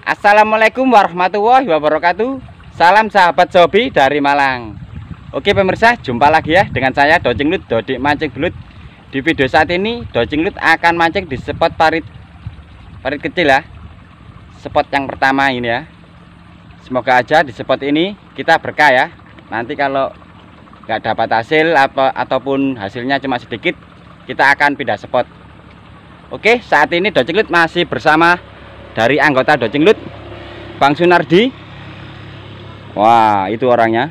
Assalamualaikum warahmatullahi wabarakatuh. Salam sahabat hobi dari Malang. Oke pemirsa, jumpa lagi ya dengan saya Docinglut, Dodik Mancing Belut. Di video saat ini Docinglut akan mancing di spot parit kecil ya. Spot yang pertama ini ya. Semoga aja di spot ini kita berkah ya. Nanti kalau nggak dapat hasil ataupun hasilnya cuma sedikit, kita akan pindah spot. Oke, saat ini Docinglut masih bersama dari anggota Docinglut, Bang Sunardi. Wah, itu orangnya.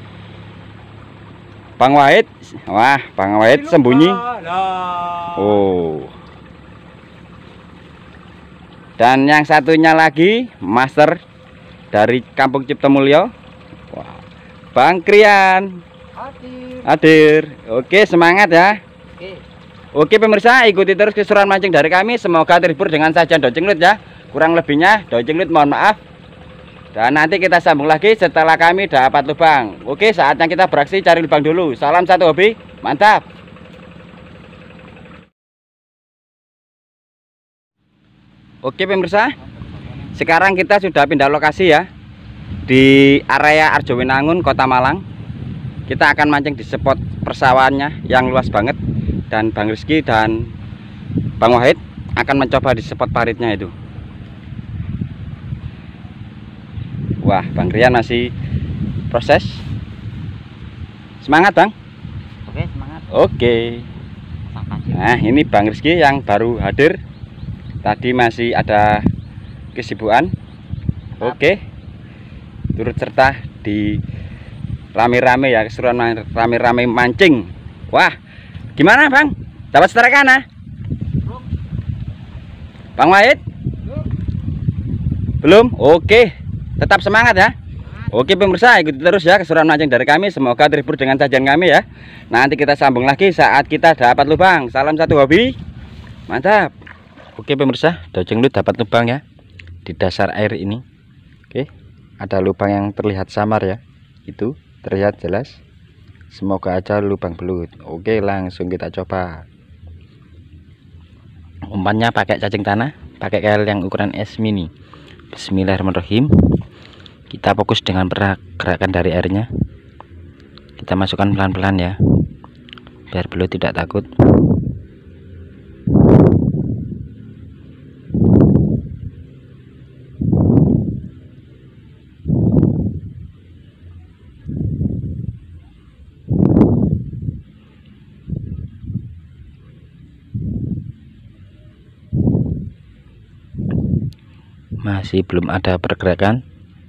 Bang Wahid. Wah, Bang Wahid sembunyi. Oh. Dan yang satunya lagi Master dari Kampung Ciptomulyo. Wah, Bang Krian. Hadir. Oke, semangat ya. Oke pemirsa, ikuti terus keseruan mancing dari kami. Semoga terhibur dengan sajian Docinglut ya. Kurang lebihnya Docinglut mohon maaf. Dan nanti kita sambung lagi setelah kami dapat lubang. Oke, saatnya kita beraksi cari lubang dulu. Salam satu hobi, mantap. Oke pemirsa, sekarang kita sudah pindah lokasi ya. Di area Arjowinangun, Kota Malang. Kita akan mancing di spot persawahannya yang luas banget. Dan Bang Rizky dan Bang Wahid akan mencoba di spot paritnya itu. Wah, Bang Rian masih proses. Semangat Bang. Oke, semangat. Oke. Nah, ini Bang Rizky yang baru hadir. Tadi masih ada kesibukan. Oke. Turut serta di rame-rame ya, keseruan rame-rame mancing. Wah, gimana Bang? Dapat strike mana? Bang Wahid? Belum? Oke. Tetap semangat ya. Oke pemirsa, ikuti terus ya keseruan mancing dari kami. Semoga terhibur dengan sajian kami ya. Nanti kita sambung lagi saat kita dapat lubang. Salam satu hobi, mantap. Oke pemirsa, Docinglut dapat lubang ya di dasar air ini. Oke, ada lubang yang terlihat samar ya. Itu terlihat jelas. Semoga aja lubang belut. Oke, langsung kita coba. Umpannya pakai cacing tanah, pakai KL yang ukuran S mini. Bismillahirrahmanirrahim. Kita fokus dengan gerakan dari airnya. Kita masukkan pelan-pelan ya, biar belut tidak takut. Masih belum ada pergerakan.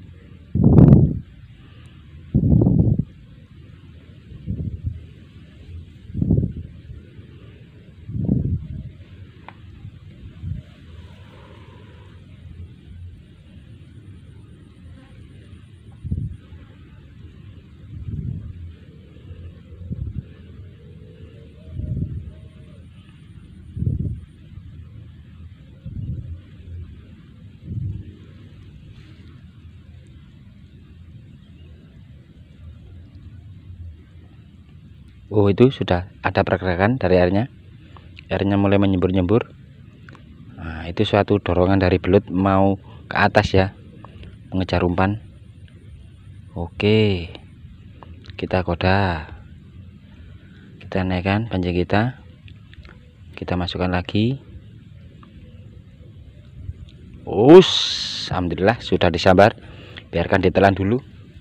Oh, itu sudah ada pergerakan dari airnya. Airnya mulai menyembur-nyembur. Nah, itu suatu dorongan dari belut mau ke atas ya, mengejar umpan. Oke, kita koda, kita naikkan pancing kita masukkan lagi. Alhamdulillah sudah disambar. Biarkan ditelan dulu.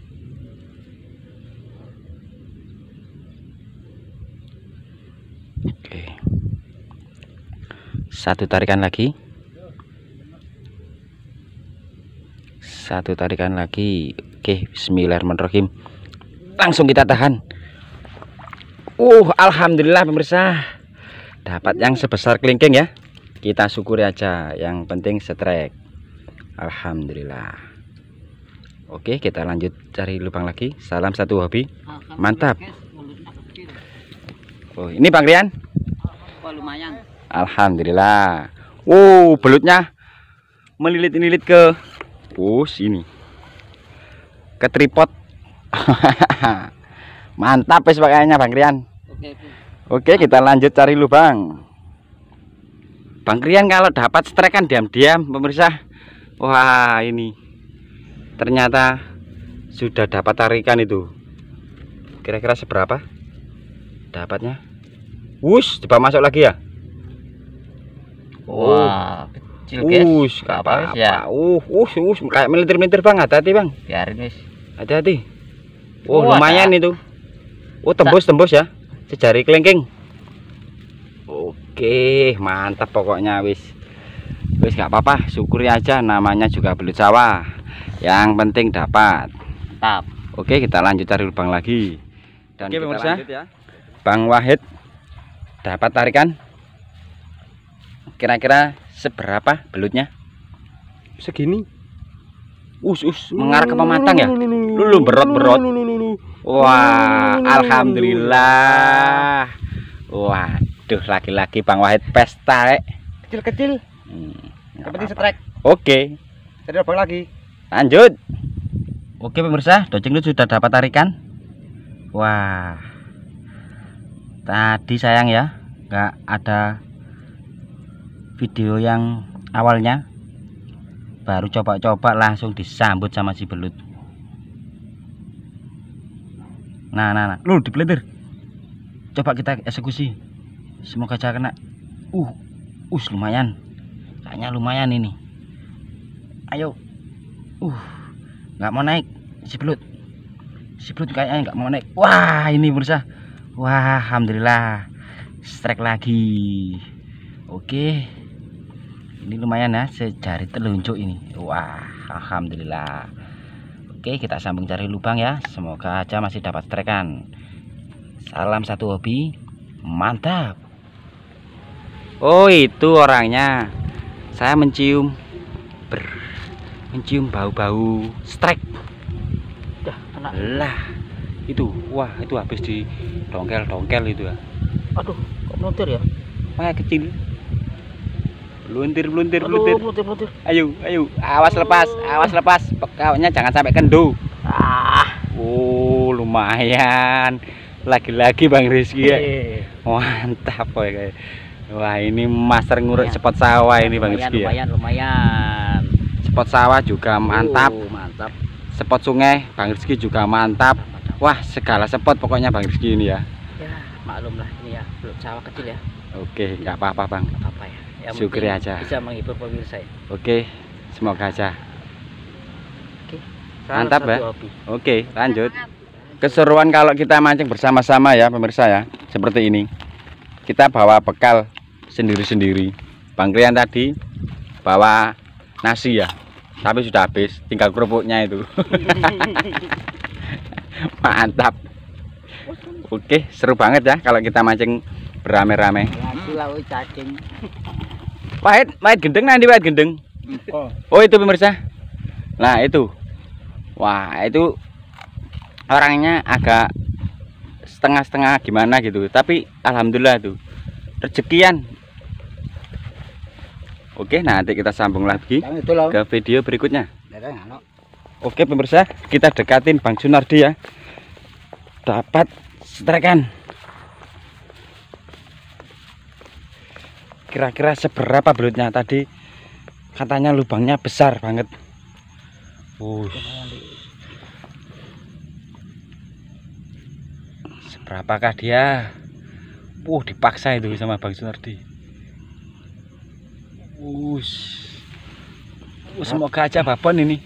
Oke, satu tarikan lagi, Oke, bismillahirrahmanirrahim. Langsung kita tahan. Alhamdulillah pemirsa, dapat yang sebesar kelingking ya. Kita syukuri aja, yang penting strike. Alhamdulillah. Oke, kita lanjut cari lubang lagi. Salam satu hobi, mantap. Oh, ini Bang Rian. Oh, lumayan. Alhamdulillah. Belutnya melilit-lilit ke sini. Ke tripod. Mantap wis pakaiannya Bang Rian. Oke, kita lanjut cari lubang. Bang Rian kalau dapat strike kan diam-diam pemirsa. Wah, ini ternyata sudah dapat tarikan itu. Kira-kira seberapa dapatnya? Wush, coba masuk lagi ya. Wah, kecil guys. Wush, gak Apa, apa-apa. ya? Kayak melintir-melintir bang. Hati-hati bang. Biarin wis. Hati-hati. Oh, Wah, lumayan itu. Oh, tembus ya. Sejari kelingking. Oke, mantap pokoknya wis. Wis gak apa-apa, syukuri aja, namanya juga belut sawah. Yang penting dapat. Mantap. Oke, kita lanjut cari lubang lagi. Dan Oke, kita pemirsa. lanjut ya. Bang Wahid dapat tarikan. Kira-kira seberapa belutnya? Segini. Mengarah ke pematang ya. Lulu berot. Wah, alhamdulillah. Waduh, laki-laki Bang Wahid pesta, Kecil-kecil. Yang penting strike. Oke, Tadi lubang lagi. lanjut. Oke pemirsa, Doceng Lut sudah dapat tarikan. Wah, tadi sayang ya, nggak ada video yang awalnya. Baru coba-coba langsung disambut sama si belut. Nah, lu dipelintir. Coba kita eksekusi. Semoga aja kena. Lumayan. Kayaknya lumayan ini. Ayo. Nggak mau naik si belut. Si belut kayaknya nggak mau naik. Wah, ini pemirsa. Wah, alhamdulillah. Strike lagi. Oke. Ini lumayan ya, sejari telunjuk ini. Wah, alhamdulillah. Oke, kita sambung cari lubang ya. Semoga aja masih dapat strikean. Salam satu hobi. Mantap. Oh, itu orangnya. Saya mencium bau-bau strike. Lah, itu. Wah, itu habis di dongkel itu ya. Aduh, kok meluntir ya? Wah, kecil. Meluntir. Aduh, meluntir. Ayo, awas lepas. Pokoknya jangan sampai kendo. Oh, lumayan. Lagi-lagi Bang Rizky ya. Mantap boy. Wah, ini master nguruk spot sawah ini Bang Rizky ya. Lumayan. Spot sawah juga mantap. Mantap. Spot sungai Bang Rizky juga mantap. Wah, segala spot pokoknya Bang Rizky ini ya. Ya, maklum lah ini ya, belut sawah kecil ya. Oke, nggak apa-apa Bang. Nggak apa-apa ya. Yang Syukuri penting aja. Bisa menghibur pemirsa ya. Oke, semoga aja. Oke. Mantap Salah ya. satu hobi. Oke, lanjut. Keseruan kalau kita mancing bersama-sama ya pemirsa ya. Seperti ini. Kita bawa bekal sendiri-sendiri. Bang Krian tadi bawa nasi ya. Tapi sudah habis, tinggal kerupuknya itu. Mantap. Oke, seru banget ya kalau kita mancing berame-rame. Lalu cacing. Wahid gendeng nanti Wahid gendeng. Oh, itu pemirsa. Nah, itu. Wah, itu orangnya agak setengah-setengah gimana gitu. Tapi alhamdulillah tuh. Rezekian. Oke, nanti kita sambung lagi ke video berikutnya. Oke pemirsa, kita dekatin Bang Sunardi ya. Dapat strikean. Kira-kira seberapa belutnya tadi? Katanya lubangnya besar banget. Seberapakah dia? Dipaksa itu sama Bang Sunardi. Semoga aja babon ini.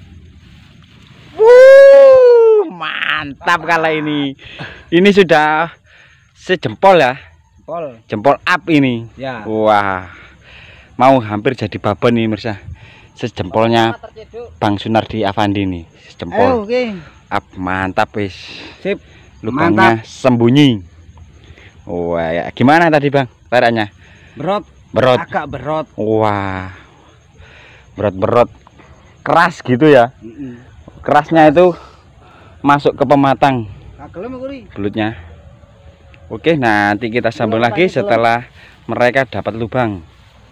Mantap kali ini. Ini sudah sejempol ya. Jempol up ini. Ya. Wah. Mau hampir jadi babon nih pemirsa. Sejempolnya Bang Sunardi Afandi nih. Sejempol. Up mantap wis. Sip. Lubangnya sembunyi. Wah, ya. Gimana tadi Bang? Tarikannya? Berot. Agak berot. Wah. Berot. Keras gitu ya. Kerasnya itu masuk ke pematang belutnya. Oke, nanti kita sambung lagi setelah mereka dapat lubang.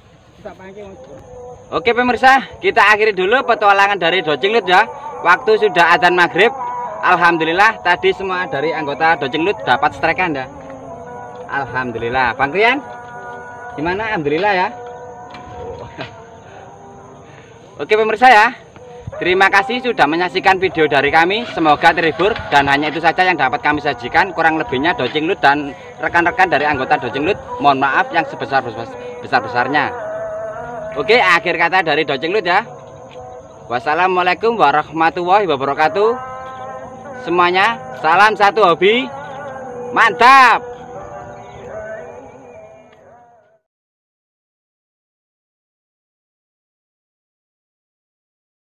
Oke pemirsa, kita akhiri dulu petualangan dari Doceng Lut ya. Waktu sudah adzan maghrib. Alhamdulillah tadi semua dari anggota Doceng Lut dapat strikean ya. Alhamdulillah. Bang Krian, gimana? Alhamdulillah ya. Oke pemirsa ya, terima kasih sudah menyaksikan video dari kami. Semoga terhibur dan hanya itu saja yang dapat kami sajikan. Kurang lebihnya Doceng Lut dan rekan-rekan dari anggota Doceng Lut mohon maaf yang sebesar-besarnya. Oke, akhir kata dari Doceng Lut ya. Wassalamualaikum warahmatullahi wabarakatuh. Semuanya salam satu hobi. Mantap.